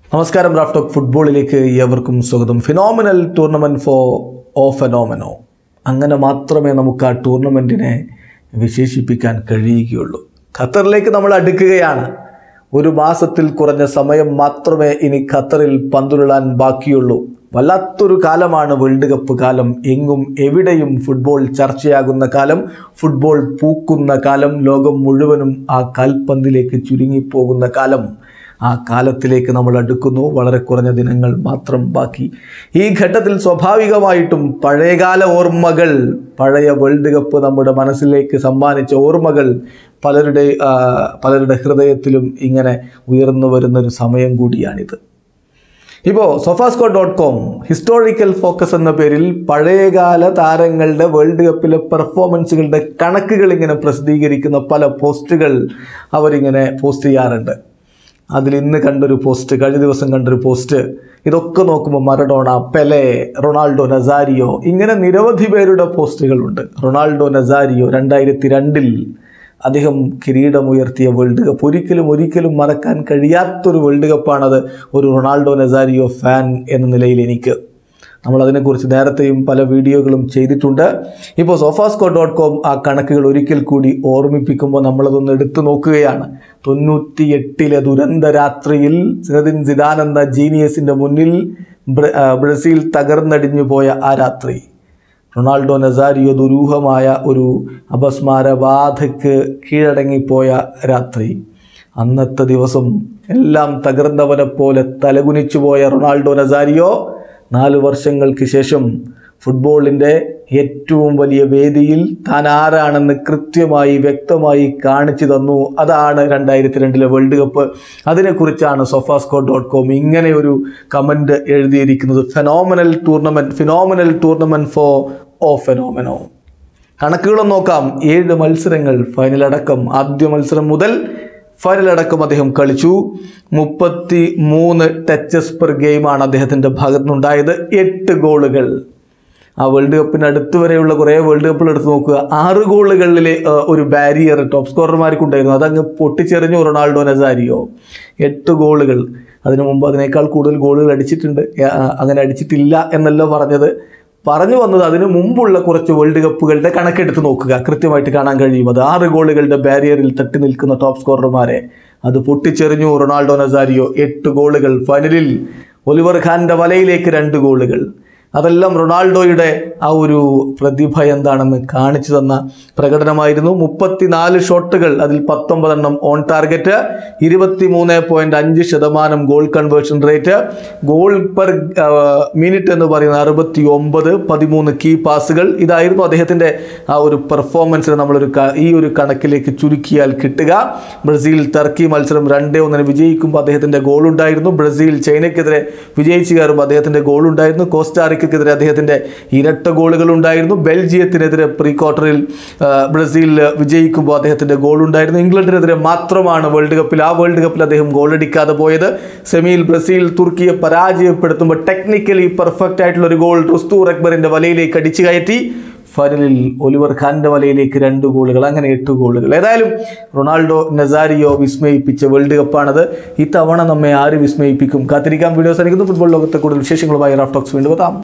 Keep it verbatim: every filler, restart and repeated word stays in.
നമസ്കാരം, Raf talk ഫുട്ബോളിലേക്ക് ഏവർക്കും സ്വാഗതം. Phenomenal tournament for O Fenomeno, അങ്ങനെ മാത്രമേ നമുക്ക് ആ ടൂർണമെൻറ്റിനെ വിശേഷിപ്പിക്കാൻ കഴിയുകയുള്ളൂ. ഖത്തറിലേക്ക് നമ്മൾ അടുക്കുകയാണ്. ഒരു മാസത്തിൽ കുറഞ്ഞ സമയം മാത്രമേ ഇനി ഖത്തറിൽ പന്തുരുളാൻ ബാക്കിയുള്ളൂ. വല്ലാത്തൊരു കാലമാണ് വേൾഡ് കപ്പ് കാലം. എങ്ങും എവിടെയും ഫുട്ബോൾ ചർച്ചയാകുന്ന കാലം, ഫുട്ബോൾ പൂക്കുന്ന കാലം, ലോകം മുഴുവനും ആ കാൽപന്തിലേക്ക് ചുരുങ്ങിപ്പോകുന്ന കാലം. ആ കാലത്തിലേക്ക് നമ്മൾ അടുക്കുന്നു. വളരെ കുറഞ്ഞ ദിനങ്ങൾ മാത്രം ബാക്കി. ഈ ഘട്ടത്തിൽ സ്വാഭാവികമായിട്ടും പഴയകാല ഓർമ്മകൾ, പഴയ വേൾഡ് കപ്പ് നമ്മുടെ മനസ്സിലേക്ക് സമ്മാനിച്ച ഓർമ്മകൾ പലരുടെ പലരുടെ ഹൃദയത്തിലും ഇങ്ങനെ ഉയർന്നു വരുന്നൊരു സമയം കൂടിയാണിത്. ഇപ്പോൾ Sofascore dot com historical focus എന്ന പേരിൽ പഴയകാല താരങ്ങളുടെ വേൾഡ് കപ്പിലെ പെർഫോമൻസുകളുടെ കണക്കുകൾ ഇങ്ങനെ പ്രസിദ്ധീകരിക്കുന്ന പല പോസ്റ്റുകൾ അവരിങ്ങനെ പോസ്റ്റ് ചെയ്യാറുണ്ട്. അതിൽ ഇന്ന് കണ്ടൊരു പോസ്റ്റ്, കഴിഞ്ഞ ദിവസം കണ്ടൊരു പോസ്റ്റ്, ഇതൊക്കെ നോക്കുമ്പോൾ മറഡോണ, പെലെ, റൊണാൾഡോ നസാരിയോ, ഇങ്ങനെ നിരവധി പേരുടെ പോസ്റ്റുകളുണ്ട്. റൊണാൾഡോ നസാരിയോ രണ്ടായിരത്തി രണ്ടിൽ അദ്ദേഹം കിരീടമുയർത്തിയ വേൾഡ് കപ്പ്, ഒരിക്കലും ഒരിക്കലും മറക്കാൻ കഴിയാത്തൊരു വേൾഡ് കപ്പാണത്. ഒരു റൊണാൾഡോ നസാരിയോ ഫാൻ എന്ന നിലയിൽ എനിക്ക് നമ്മളതിനെക്കുറിച്ച് നേരത്തെയും പല വീഡിയോകളും ചെയ്തിട്ടുണ്ട്. ഇപ്പോൾ സോഫാസ്കോ ഡോട്ട് കോം ആ കണക്കുകൾ ഒരിക്കൽ കൂടി ഓർമ്മിപ്പിക്കുമ്പോൾ നമ്മളതൊന്ന് എടുത്തു നോക്കുകയാണ്. തൊണ്ണൂറ്റി എട്ടിലെ ദുരന്ത രാത്രിയിൽ സിനദിൻ സിദാൻ എന്ന ജീനിയസിൻ്റെ മുന്നിൽ ബ്രസീൽ തകർന്നടിഞ്ഞു പോയ ആ രാത്രി, റൊണാൾഡോ നസാരിയോ ദുരൂഹമായ ഒരു അപസ്മാരബാധയ്ക്ക് കീഴടങ്ങിപ്പോയ രാത്രി, അന്നത്തെ ദിവസം എല്ലാം തകർന്നവനെ പോലെ തലകുനിച്ചു പോയ റൊണാൾഡോ നസാരിയോ നാല് വർഷങ്ങൾക്ക് ശേഷം ഫുട്ബോളിൻ്റെ ഏറ്റവും വലിയ വേദിയിൽ താൻ ആരാണെന്ന് കൃത്യമായി വ്യക്തമായി കാണിച്ചു തന്നു. അതാണ് രണ്ടായിരത്തി രണ്ടിലെ വേൾഡ് കപ്പ്. അതിനെക്കുറിച്ചാണ് സോഫാസ്കോ ഡോട്ട് കോം ഇങ്ങനെ ഒരു കമൻറ്റ് എഴുതിയിരിക്കുന്നത്. Phenomenal tournament phenomenal tournament for O Fenomeno. കണക്കുകളൊന്നും നോക്കാം. ഏഴ് മത്സരങ്ങൾ ഫൈനലടക്കം, ആദ്യ മത്സരം മുതൽ ഫൈനലടക്കം അദ്ദേഹം കളിച്ചു. മുപ്പത്തി മൂന്ന് ടച്ചസ് പെർ ഗെയിമാണ് അദ്ദേഹത്തിൻ്റെ ഭാഗത്തു നിന്നുണ്ടായത്. എട്ട് ഗോളുകൾ. ആ വേൾഡ് കപ്പിന് അടുത്ത് വരെയുള്ള കുറേ വേൾഡ് കപ്പുകൾ എടുത്ത് നോക്കുക. ആറ് ഗോളുകളിലെ ഒരു ബാരിയർ ടോപ്പ് സ്കോറർമാർക്കുണ്ടായിരുന്നു. അതങ്ങ് പൊട്ടിച്ചെറിഞ്ഞു റൊണാൾഡോ നസാരിയോ. എട്ട് ഗോളുകൾ. അതിനു മുമ്പ് അതിനേക്കാൾ കൂടുതൽ ഗോളുകൾ അടിച്ചിട്ടുണ്ട്. അങ്ങനെ അടിച്ചിട്ടില്ല എന്നല്ല പറഞ്ഞത്. പറഞ്ഞു വന്നത് അതിന് മുമ്പുള്ള കുറച്ച് വേൾഡ് കപ്പുകളുടെ കണക്കെടുത്ത് നോക്കുക, കൃത്യമായിട്ട് കാണാൻ കഴിയും. അത് ആറ് ഗോളുകളുടെ ബാരിയറിൽ തട്ടി നിൽക്കുന്ന ടോപ്പ് സ്കോറർമാരെ അത് പൊട്ടിച്ചെറിഞ്ഞു റൊണാൾഡോ നസാരിയോ. എട്ട് ഗോളുകൾ. ഫൈനലിൽ ഒലിവർ ഖാൻ്റെ വലയിലേക്ക് രണ്ട് ഗോളുകൾ. അതെല്ലാം റൊണാൾഡോയുടെ ആ ഒരു പ്രതിഭ എന്താണെന്ന് കാണിച്ചു തന്ന പ്രകടനമായിരുന്നു. മുപ്പത്തിനാല് ഷോട്ടുകൾ, അതിൽ പത്തൊമ്പതെണ്ണം ഓൺ ടാർഗറ്റ്, ഇരുപത്തി മൂന്ന് പോയിൻറ്റ് അഞ്ച് ശതമാനം goal conversion rate, goal per minute എന്ന് പറയുന്നത് അറുപത്തി ഒമ്പത്, പതിമൂന്ന് കീ പാസുകൾ. ഇതായിരുന്നു അദ്ദേഹത്തിൻ്റെ ആ ഒരു പെർഫോമൻസിന് നമ്മളൊരു ഈ ഒരു കണക്കിലേക്ക് ചുരുക്കിയാൽ കിട്ടുക. ബ്രസീൽ ടർക്കി മത്സരം രണ്ടേ ഒന്നിന് വിജയിക്കുമ്പോൾ അദ്ദേഹത്തിൻ്റെ ഗോളുണ്ടായിരുന്നു. ബ്രസീൽ ചൈനയ്ക്കെതിരെ വിജയിച്ചു കയറുമ്പോൾ അദ്ദേഹത്തിൻ്റെ ഗോളുണ്ടായിരുന്നു. കോസ്റ്റാറിക്ക െതിരെ അദ്ദേഹത്തിൻ്റെ ഇരട്ട ഗോളുകൾ ഉണ്ടായിരുന്നു. ബെൽജിയത്തിനെതിരെ പ്രീ ക്വാർട്ടറിൽ ബ്രസീൽ വിജയിക്കുമ്പോൾ അദ്ദേഹത്തിൻ്റെ ഗോൾ ഉണ്ടായിരുന്നു. ഇംഗ്ലണ്ടിനെതിരെ മാത്രമാണ് വേൾഡ് കപ്പിൽ ആ വേൾഡ് കപ്പിൽ അദ്ദേഹം ഗോളടിക്കാതെ പോയത്. സെമിയിൽ ബ്രസീൽ തുർക്കിയെ പരാജയപ്പെടുത്തുമ്പോൾ ടെക്നിക്കലി പെർഫെക്റ്റ് ആയിട്ടുള്ള ഒരു ഗോൾ റുസ്തു അക്ബറിൻ്റെ വലയിലേക്ക് അടിച്ചു കയറ്റി. ഫൈനലിൽ ഒലിവർ ഖാൻ്റെ വലയിലേക്ക് രണ്ട് ഗോളുകൾ. അങ്ങനെ എട്ട് ഗോളുകൾ. ഏതായാലും റൊണാൾഡോ നസാരിയോ വിസ്മയിപ്പിച്ച വേൾഡ് കപ്പാണത്. ഇത്തവണ നമ്മെ ആര് വിസ്മയിപ്പിക്കും? കാത്തിരിക്കാം. വീഡിയോസ് അനുഭവിക്കുന്നു. ഫുട്ബോൾ ലോകത്തെ കൂടുതൽ വിശേഷങ്ങളുമായി റാഫ് ടോക്സ് വീണ്ടും എത്താം.